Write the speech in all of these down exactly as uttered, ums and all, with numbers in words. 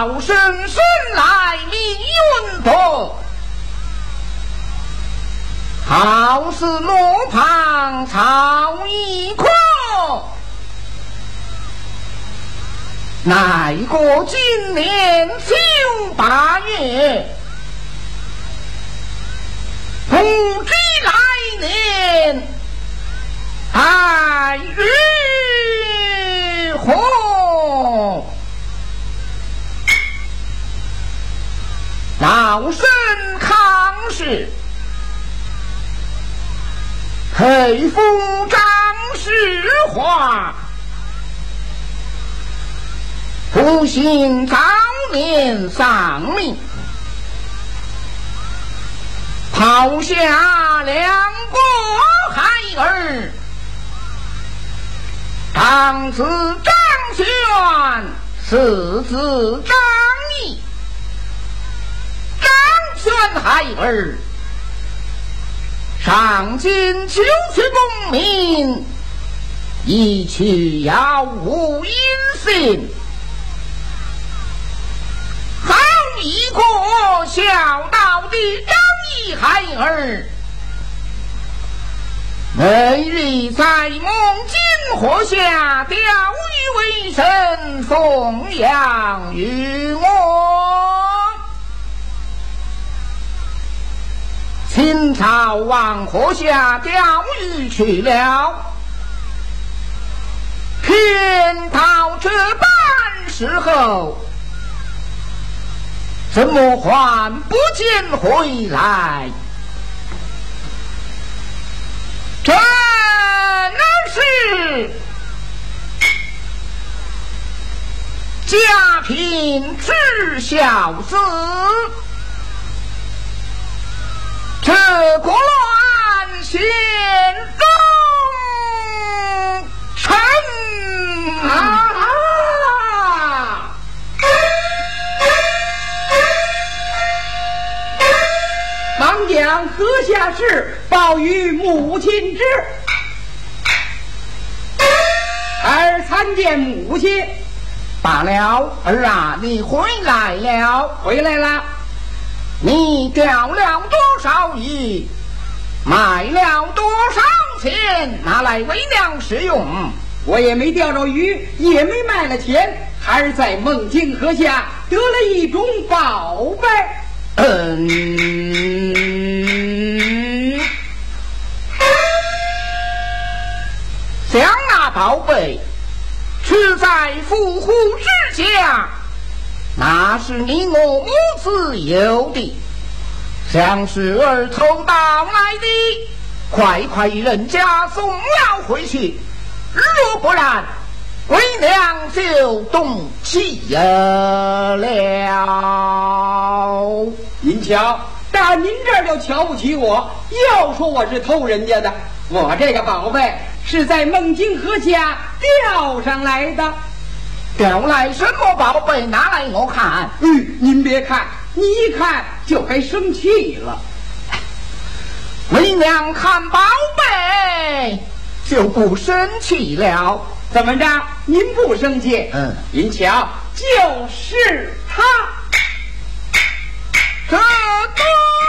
好生生来命运薄，好似罗旁草一棵，奈过今年秋八月，不知来年爱如何？老生康氏，配夫张氏话，不幸早年丧命，抛下两个孩儿，长子张玄，次子张毅。张玄孩儿上京求学功名，一去杳无音信。好一个孝道的张毅孩儿，每日在孟津河下钓鱼为生，奉养于我。秦朝往河下钓鱼去了，偏到这般时候，怎么还不见回来？真是家贫知孝子，这个乱心中臣啊！ 忙将阁下事报与母亲知。儿参见母亲。 罢了，儿啊，你回来了， 回来了。 你钓了多少鱼，卖了多少钱，拿来为粮食用？ 我也没钓着鱼，也没卖了钱，还是在孟津河下得了一种宝贝。 嗯，将那宝贝持在夫妇之家，那是你我母子有的，像是儿偷盗来的，快快人家送了回去，若不然为娘就动气了。 您瞧，打您这儿就瞧不起我，又说我是偷人家的。我这个宝贝是在孟津河下钓上来的。 钓来什么宝贝？拿来我看。 嗯，您别看，你一看就该生气了。 为娘看宝贝就不生气了。 怎么着？您不生气？ 嗯， 您瞧，就是他。 这个，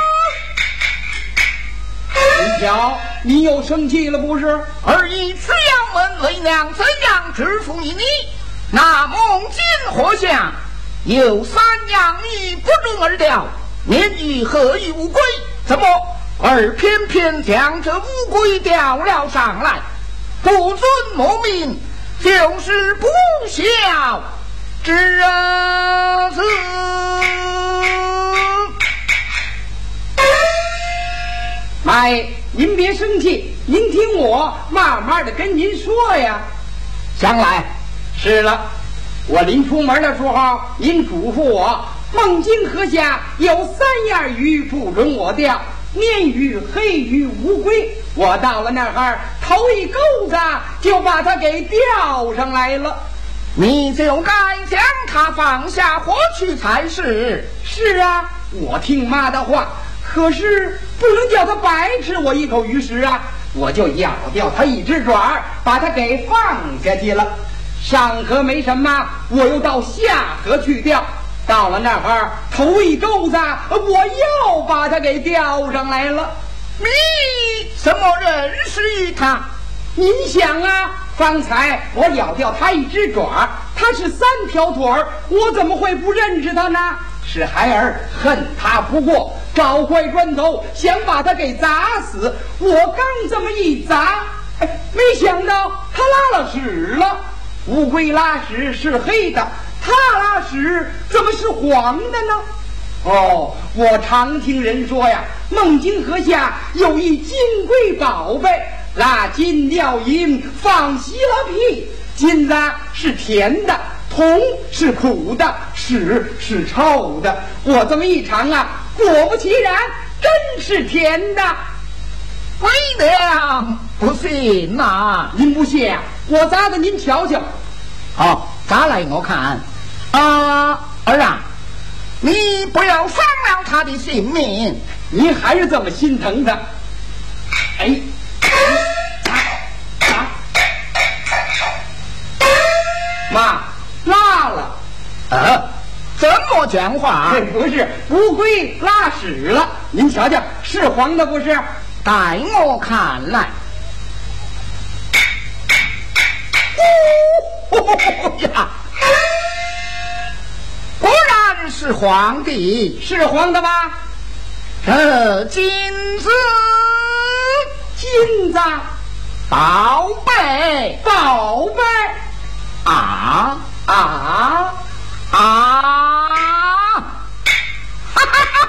您瞧，你又生气了不是？ 而以此要问为娘怎样支付于你？那孟津河下有三样鱼不准而钓，鲶鱼、河鱼、乌龟，怎么而偏偏将这乌龟钓了上来？不准莫名，就是不孝之子。 妈呀，您别生气，您听我慢慢的跟您说呀。 将来是了，我临出门的时候，您嘱咐我，孟津河下有三样鱼不准我钓，鲶鱼、黑鱼、乌龟。我到了那儿，头一钩子就把它给钓上来了。 你就该将它放下活去才是。 是啊，我听妈的话，可是不能叫它白吃我一口鱼食啊，我就咬掉它一只爪，把它给放下去了。上河没什么，我又到下河去钓， 到了那儿，头一钩子，我又把他给钓上来了。 你怎么认识于他？ 您想啊，方才我咬掉他一只爪，他是三条腿儿，我怎么会不认识他呢？是孩儿恨他不过，找块砖头想把他给砸死。我刚这么一砸，哎，没想到他拉了屎了。乌龟拉屎是黑的，他拉屎怎么是黄的呢？哦，我常听人说呀，孟津河下有一金龟宝贝，拉金尿银，放稀了屁。金子是甜的，铜是苦的，屎是臭的。我这么一尝啊，果不其然，真是甜的。 为娘不信呐、啊！ 您不信啊？我砸的您瞧瞧。 好，砸来我看。啊，儿啊，你不要伤了他的性命。 您还是这么心疼他。哎，砸砸，妈拉了。 呃，怎么讲话？ 这不是乌龟拉屎了，您瞧瞧，是黄的不是？ 待我看来。哦呀，果然是黄的， 是黄的吧？ 这金子， 金子， 宝贝， 宝贝， 啊啊啊！哈哈哈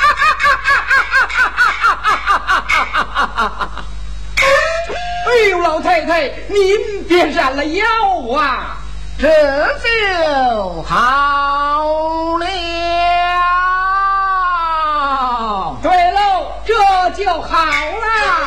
哈！ 哎呦，老太太，您别闪了腰啊！ 这就好了。 对喽，这就好了。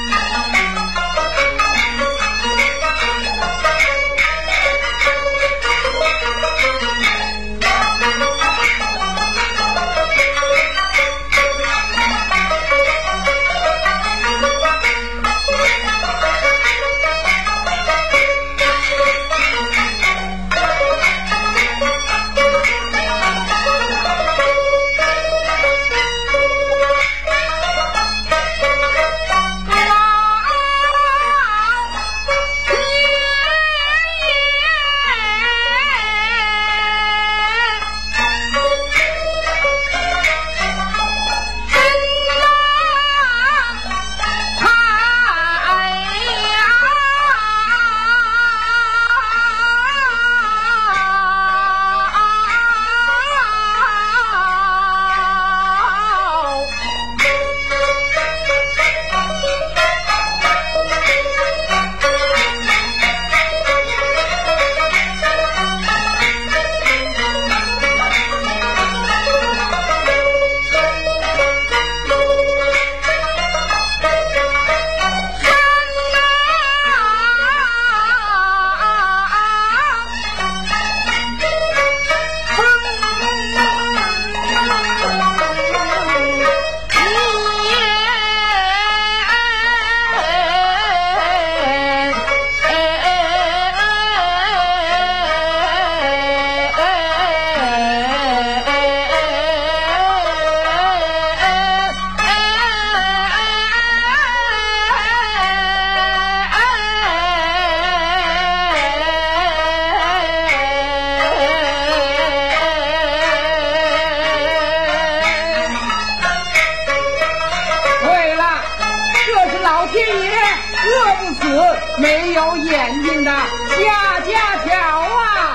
没有眼睛的家家条啊！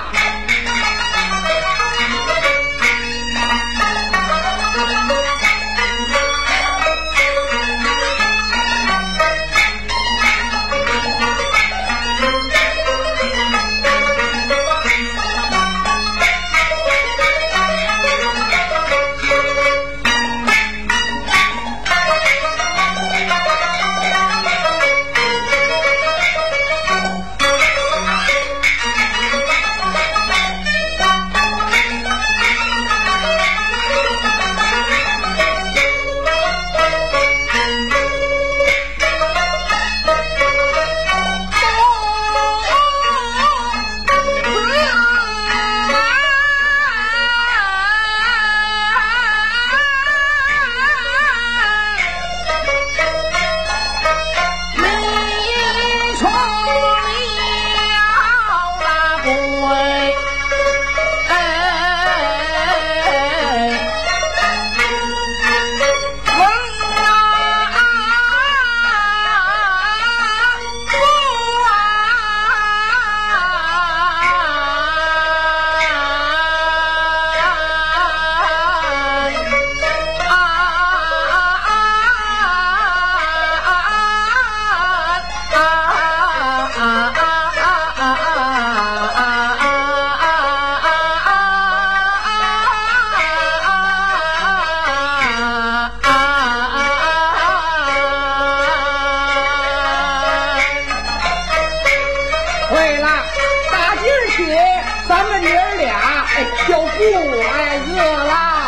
对了，打今儿起，咱们爷儿俩哎就不挨饿了。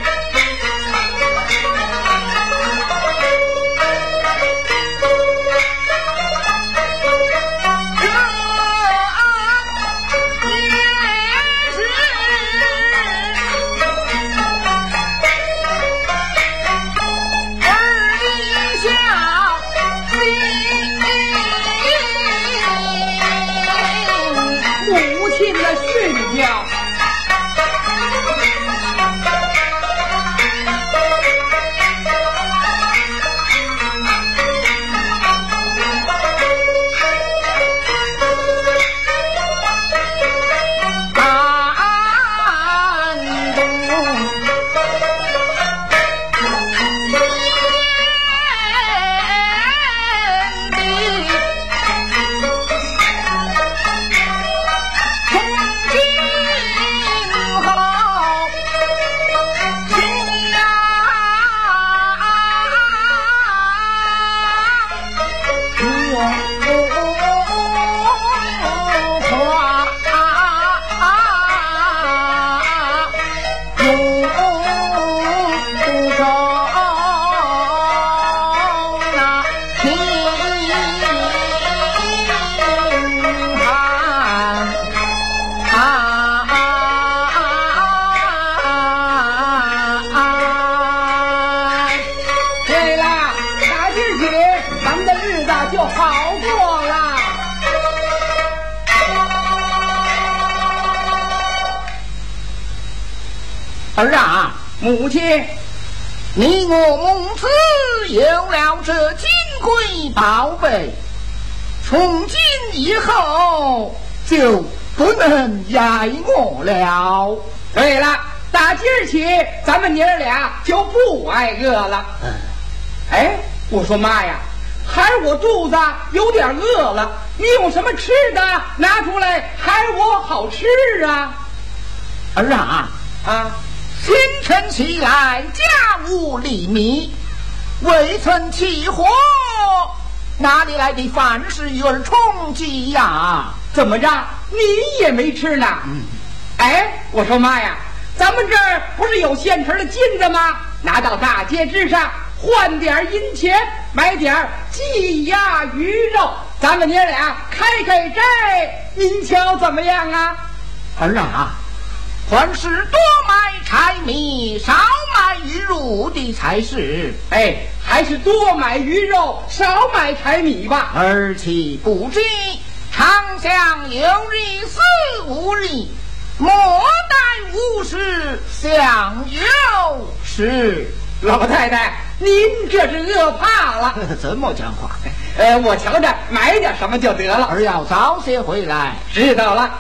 儿啊， 母亲， 你我母子有了这金贵宝贝，从今以后就不能挨饿了。 对了，打今儿起，咱们娘儿俩就不挨饿了。 嗯， 哎，我说妈呀，孩儿我肚子有点饿了，你有什么吃的拿出来，孩儿我好吃啊。 儿啊啊！ 新晨起来，家务厘米，未曾起火，哪里来的饭食与儿充饥呀？ 怎么着，你也没吃呢？ 嗯， 哎，我说妈呀，咱们这儿不是有现成的金子吗？拿到大街之上换点银钱，买点鸡鸭鱼肉，咱们娘俩开开斋，您瞧怎么样啊？ 儿啊，还是多买柴米，少买鱼肉的才是。 哎，还是多买鱼肉，少买柴米吧。 儿岂不知，常想有日死无日，莫待无事想有事。 老太太，您这是饿怕了。 怎么讲话？ 呃，我瞧着买点什么就得了。 儿要早些回来。 知道了。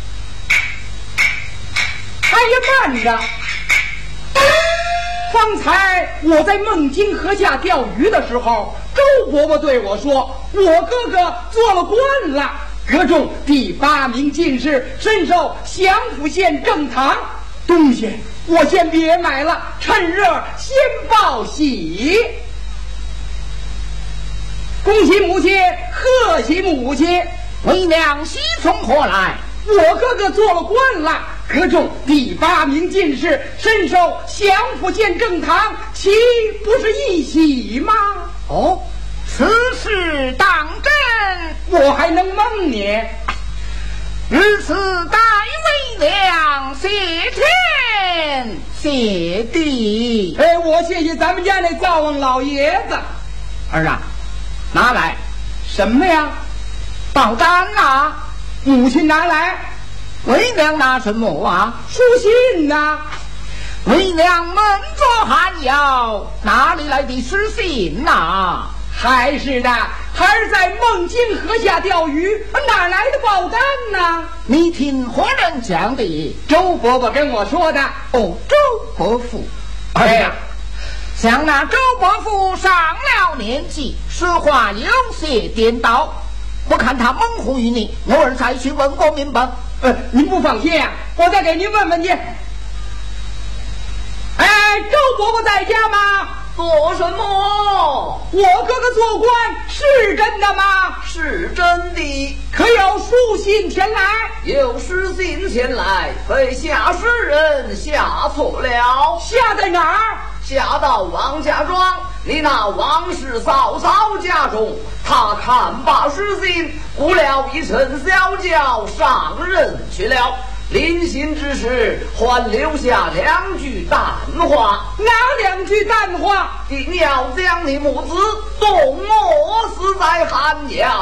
哎呀，慢着！方才我在孟津河下钓鱼的时候，周伯伯对我说，我哥哥做了官了，阁中第八名进士，深受祥符县正堂。东西我先别买了，趁热先报喜。恭喜母亲，贺喜母亲！ 为娘喜从何来？ 我哥哥做了官了，阁中第八名进士，深受祥符县正堂，岂不是一喜吗？ 哦，此事当真？ 我还能蒙你？ 如此待为娘谢天谢地。 哎，我谢谢咱们家那灶王老爷子。 儿啊，拿来什么呀？ 报单啊！ 母亲拿来。 为娘拿什么啊？ 书信呐、啊。 为娘闷着寒窑，哪里来的书信呐、啊？ 还是的，孩儿在孟津河下钓鱼，哪来的报单呢？ 你听何人讲的？ 周伯伯跟我说的。 哦，周伯父。哎呀，像那周伯父上了年纪，说话有些颠倒，我看他蒙糊于你，我儿才去问过明白。 呃，您不放心啊，我再给您问问去。哎，周伯伯在家吗？ 做什么？ 我哥哥做官是真的吗？ 是真的。 可有书信前来？ 有书信前来，被下士人下错了。 下在哪儿？ 下到王家庄，你那王氏嫂嫂家中。他看罢书信，雇了一乘小轿上任去了。临行之时，还留下两句淡话。 哪两句淡话？ 定要将你母子冻饿死在寒窑。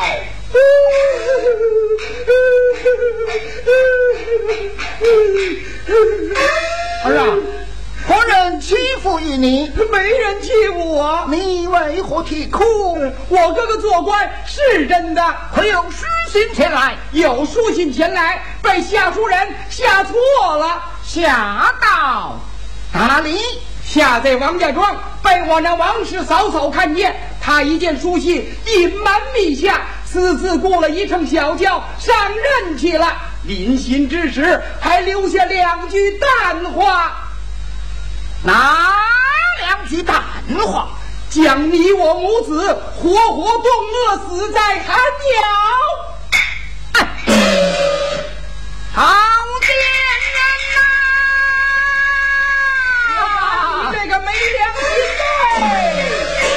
儿啊，何人欺负于你？ 没人欺负我。 你为何啼哭？ 我哥哥做官是真的， 可有书信前来？ 有书信前来，被下书人下错了。 下到哪里？ 下在王家庄，被我那王氏嫂嫂看见，他一见书信，隐瞒密下，私自雇了一乘小轿上任去了。临行之时，还留下两句淡话。 哪两句淡话？ 将你我母子活活冻饿死在寒窑。 哎，好贱人呐！ 你这个没良心的！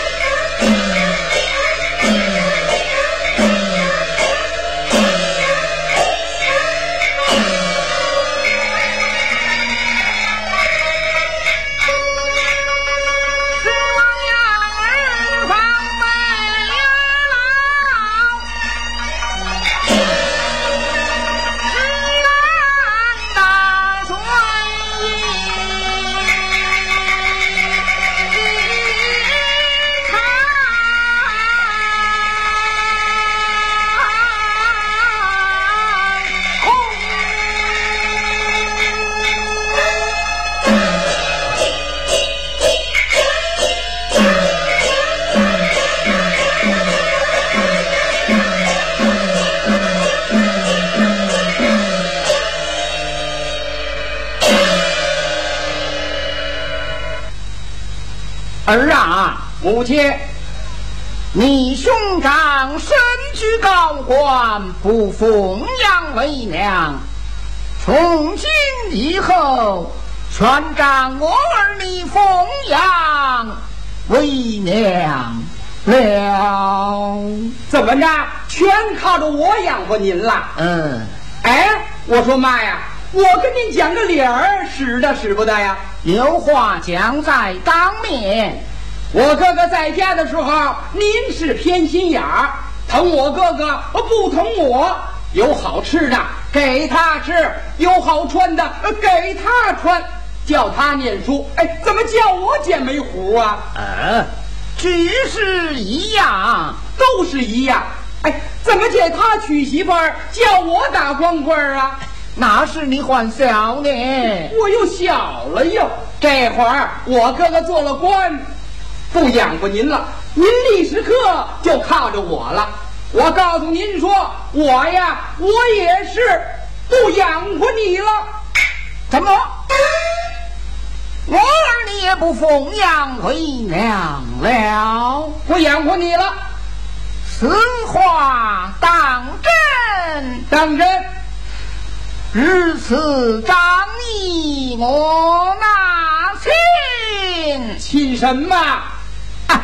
儿啊， 母亲， 你兄长身居高官，不奉养为娘，从今以后全仗我儿你奉养为娘了。 怎么着？全靠着我养活您了？ 嗯， 哎，我说妈呀，我跟您讲个理儿，使得使不得呀？ 有话讲在当面。 我哥哥在家的时候，您是偏心眼儿，疼我哥哥不疼我。有好吃的给他吃，有好穿的给他穿，叫他念书。哎，怎么叫我捡煤糊啊？ 呃，只是一样， 都是一样。哎，怎么借他娶媳妇儿，叫我打光棍啊？ 那是你还小呢， 我又小了又。这会儿我哥哥做了官，不养活您了，您历史课就靠着我了。我告诉您说，我呀，我也是不养活你了。 怎么？我儿你也不奉养为娘了？ 我养活你了。 此话当真？ 当真。 如此仗义，我拿亲。 亲什么？ 啊，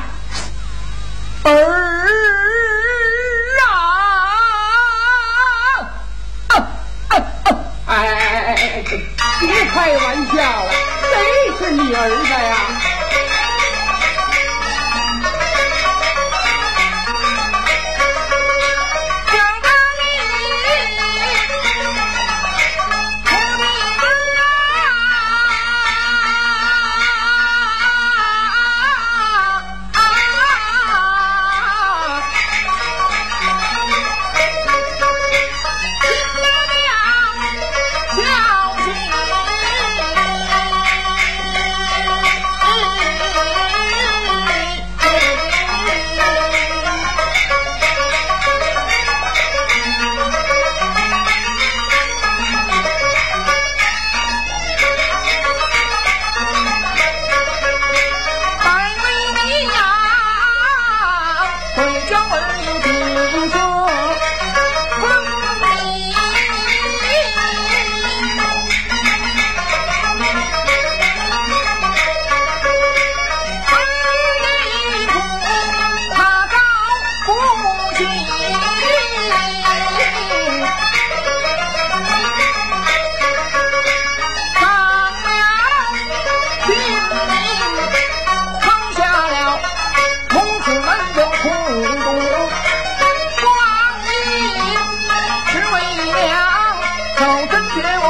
儿啊！啊啊啊！ 哎哎哎哎！别开玩笑了，谁是你儿子呀？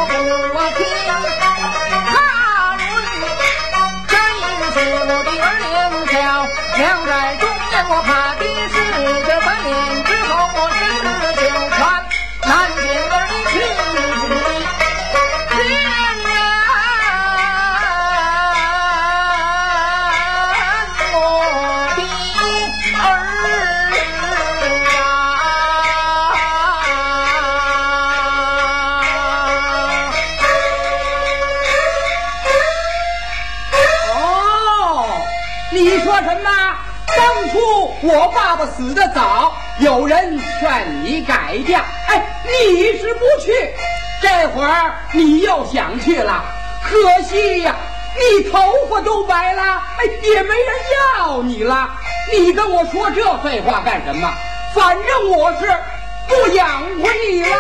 我爸爸死得早，有人劝你改嫁，哎，你是不去。这会儿你又想去了，可惜呀，你头发都白了，哎，也没人要你了。你跟我说这废话干什么？反正我是不养活你了。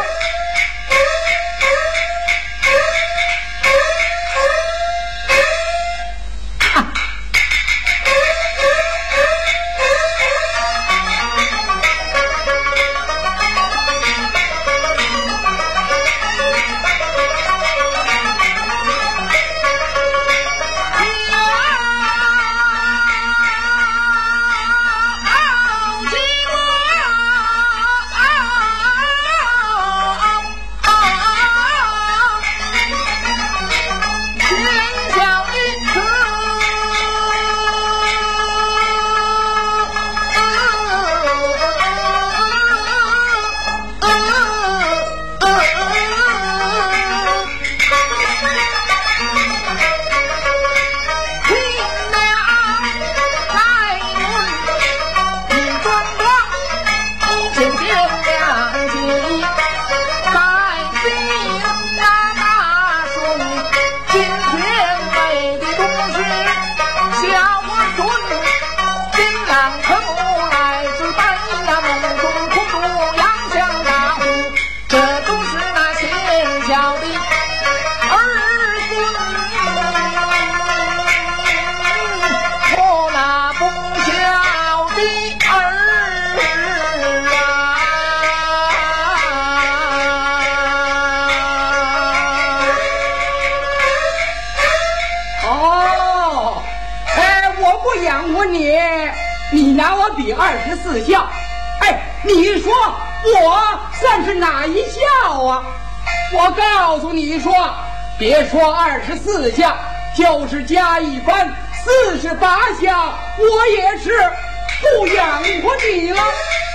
比二十四孝，哎，你说我算是哪一孝啊？我告诉你说，别说二十四孝，就是加一番四十八孝，我也是不养活你了。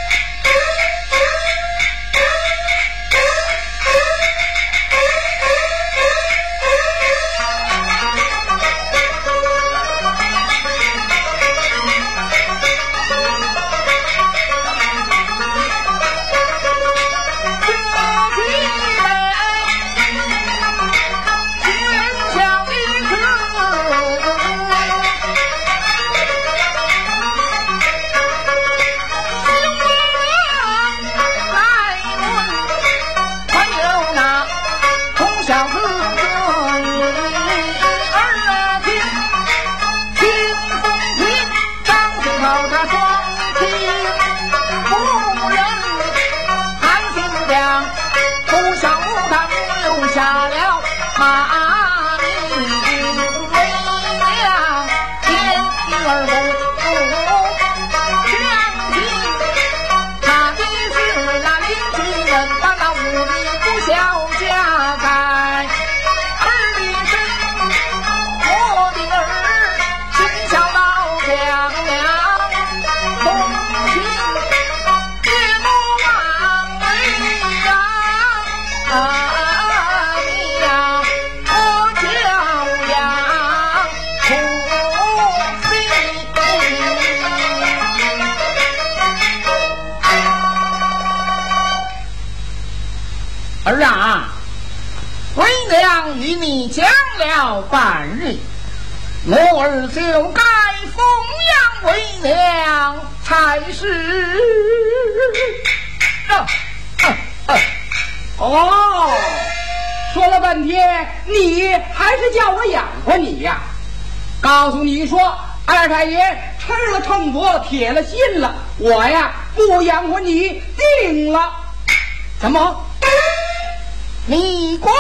儿啊，为娘与你讲了半日，我儿就该奉养为娘才是。啊啊啊、 哦，说了半天，你还是叫我养活你呀？告诉你说，二太爷吃了秤砣，铁了心了，我呀不养活你定了。 怎么？你果然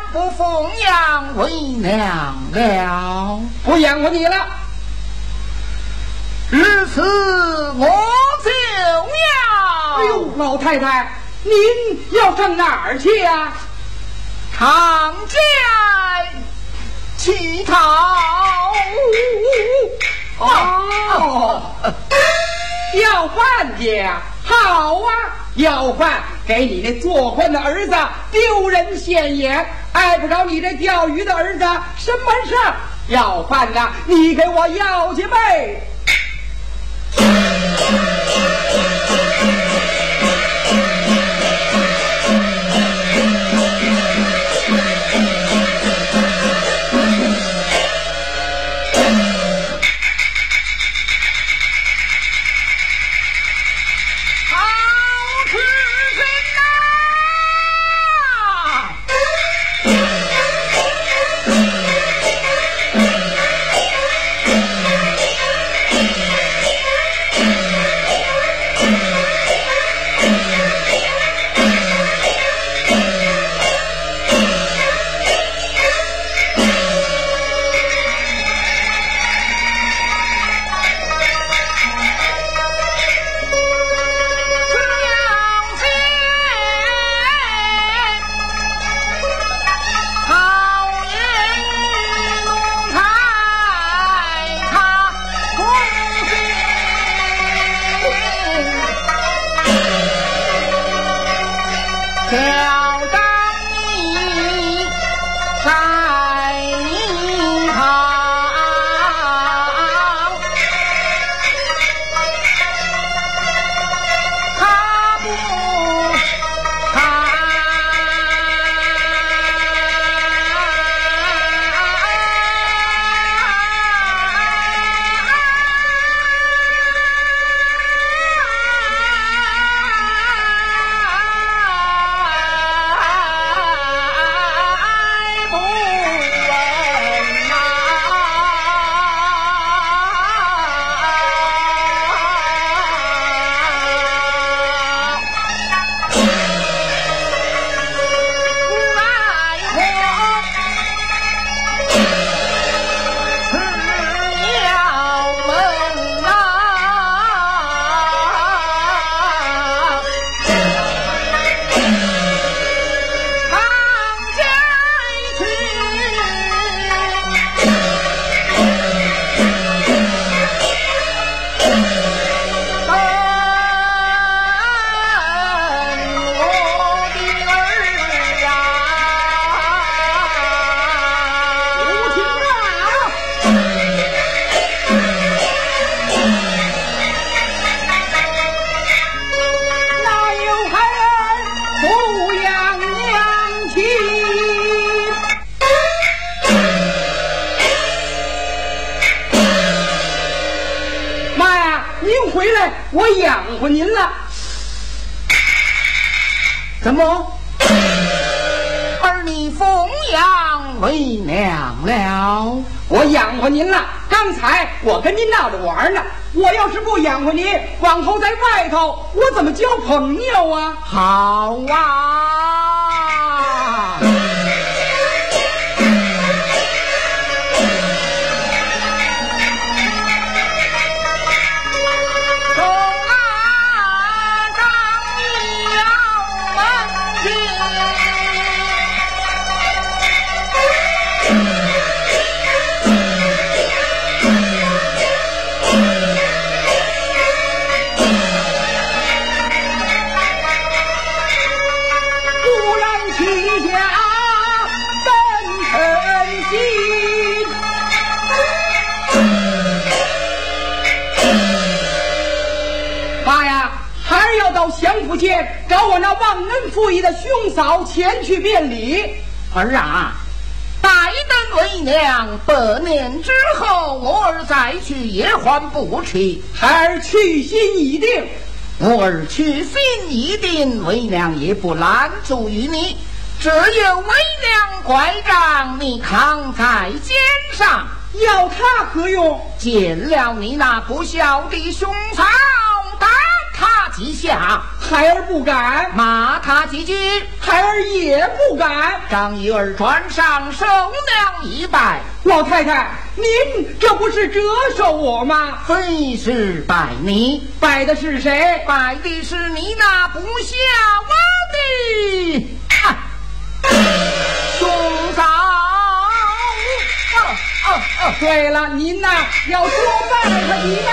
不奉养为娘了？ 不养活你了。 如此我就要。 哎呦，老太太，您要上哪儿去呀、啊？ 常在乞讨。 哦，要饭去呀？好啊，要饭给你那做官的儿子丢人现眼，碍不着你这钓鱼的儿子什么事儿？要饭呐，你给我要去呗。我养活您了。 怎么？儿你奉养为娘了？ 我养活您了。刚才我跟您闹着玩呢，我要是不养活您，往后在外头我怎么交朋友啊？ 好啊。 相府县找我那忘恩负义的兄嫂前去辩理。 儿啊，待等为娘百年之后，我儿再去也还不迟。 孩儿去心已定。 我儿去心已定，为娘也不拦阻于你。只有为娘拐杖你扛在肩上， 要它何用？ 见了你那不孝的兄嫂，打他几下， 孩儿不敢； 骂他几句， 孩儿也不敢。 张玉儿转上手娘一拜， 老太太，您这不是折寿我吗？ 非是拜你， 拜的是谁？ 拜的是你那不孝的、啊、兄嫂。哦哦哦， 对了，您呐要多拜他几拜。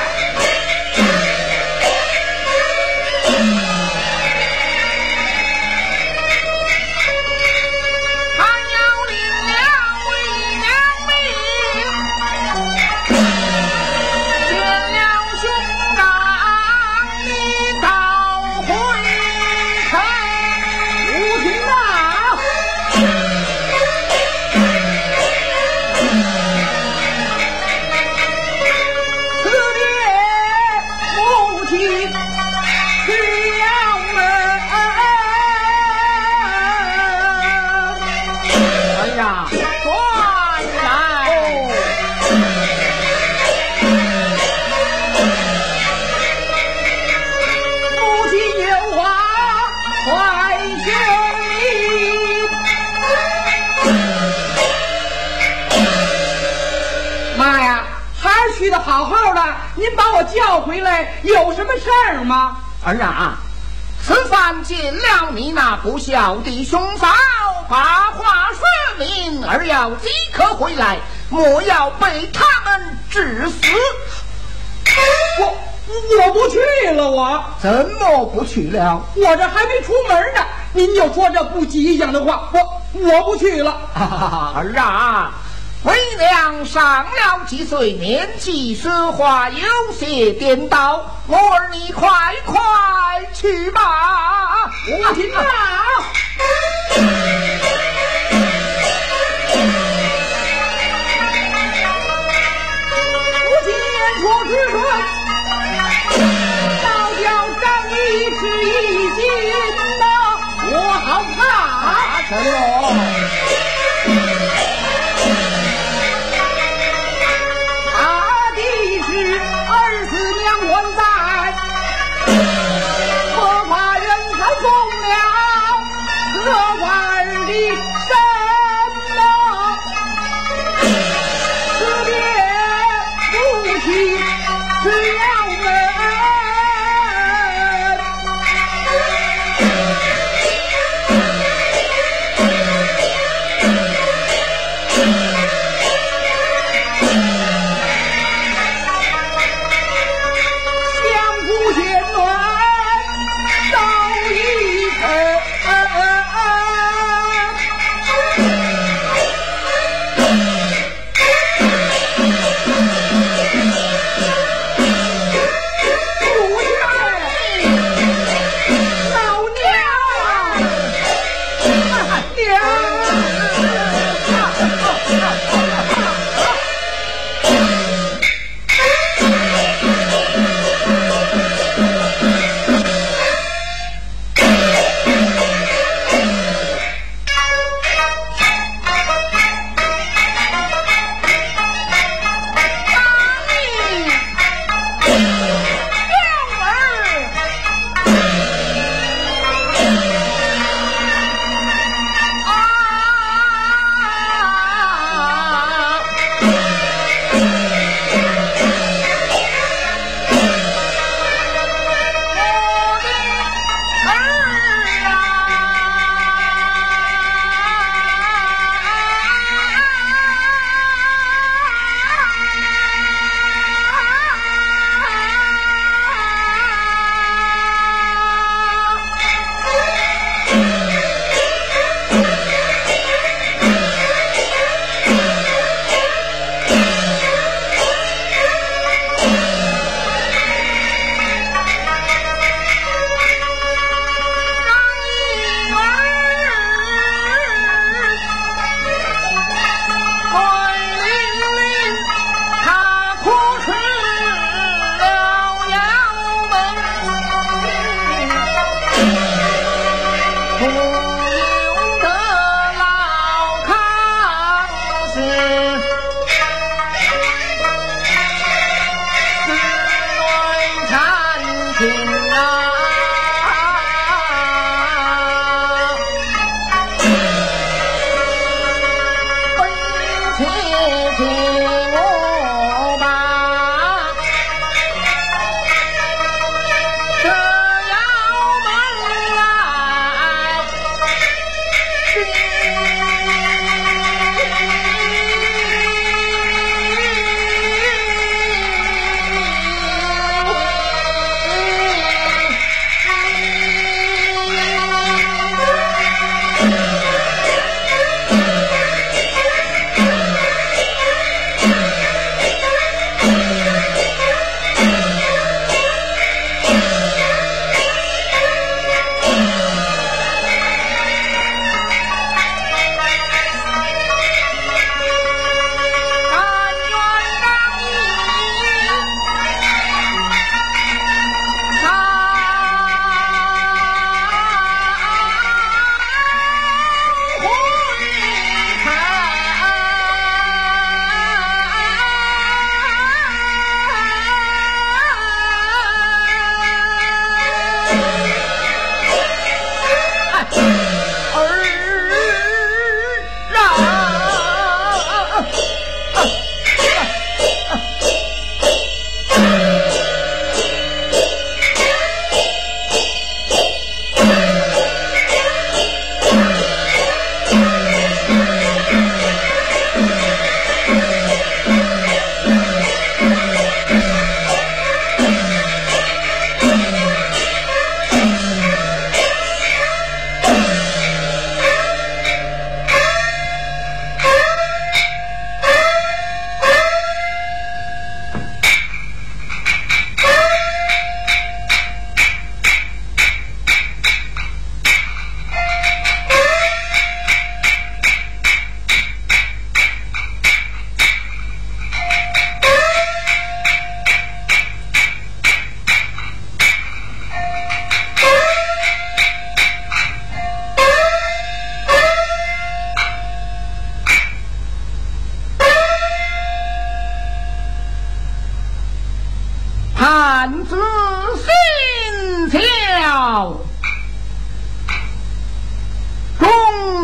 好好的，您把我叫回来，有什么事儿吗？ 儿啊，此番见了你那不孝的兄嫂，把话说明，儿要即刻回来，莫要被他们致死。 我我不去了，我怎么不去了？ 我这还没出门呢，您就说这不吉祥的话，我我不去了。 哈哈，儿啊，为娘上了几岁，年纪说话有些颠倒，我儿你快快去吧。 我听啊！我今年出之顺，倒叫张一吃一惊呐，我好怕什么？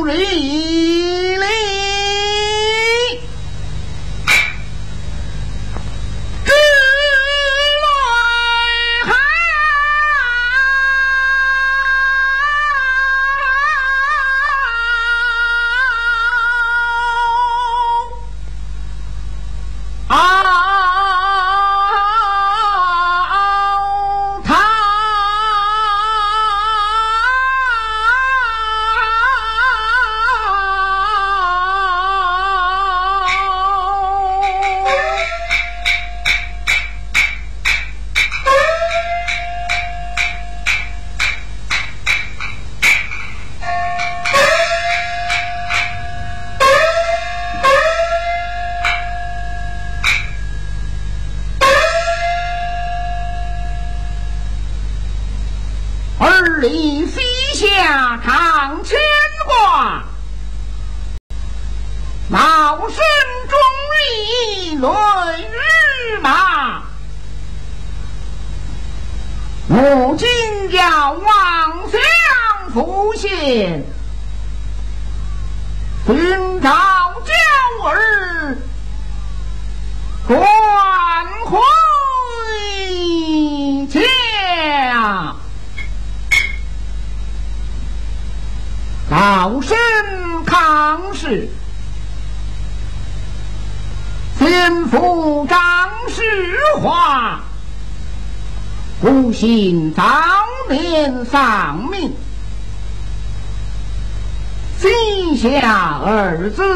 礼礼。二里飞下长牵挂，老身终日累日马。如今要望乡复县，寻找娇儿关回家。老身康氏，先父张世华，不幸早年丧命，膝下儿子，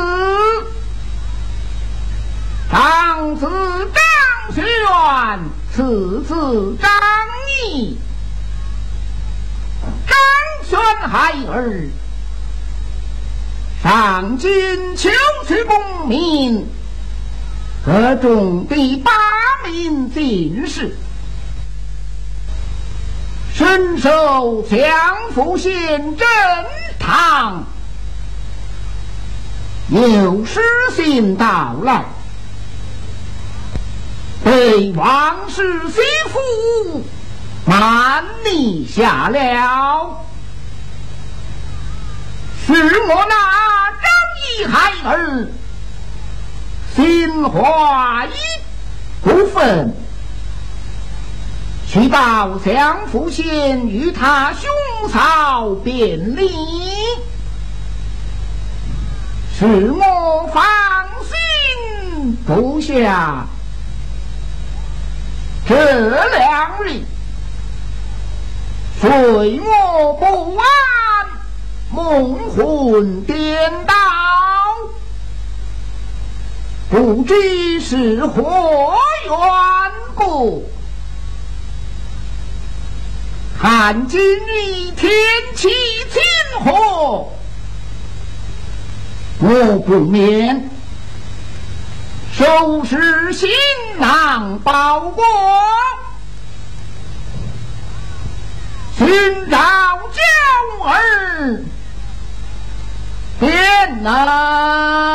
长子张玄，次子张毅，张玄孩儿上京求取功名，各中第八名进士，深受江府县正堂，有诗信到来，被王氏媳妇瞒你下了，是我那张毅孩儿心怀一部分，去到江府县与他兄嫂辩理，使我放心不下。这两日睡我不安，梦魂颠倒，不知是何缘故。看今日天气晴和，我不免收拾行囊包裹，寻找娇儿便能